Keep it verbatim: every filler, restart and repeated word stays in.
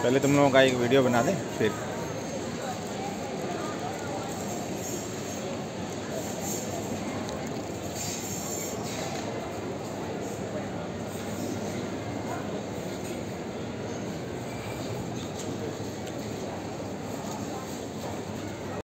पहले तुम लोगों का एक वीडियो बना दे फिर